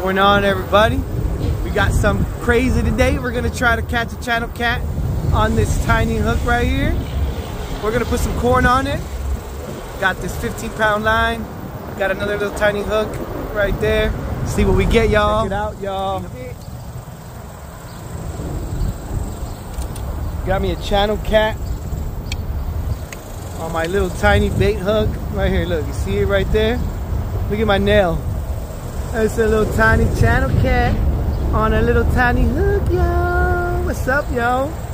Going on, everybody? We got some crazy today. We're gonna try to catch a channel cat on this tiny hook right here. We're gonna put some corn on it. Got this 15-pound line. Got another little tiny hook right there. See what we get, y'all. Check it out, y'all. Got me a channel cat on my little tiny bait hook right here. Look, you see it right there? Look at my nail. That's a little tiny channel cat on a little tiny hook, y'all. What's up, y'all?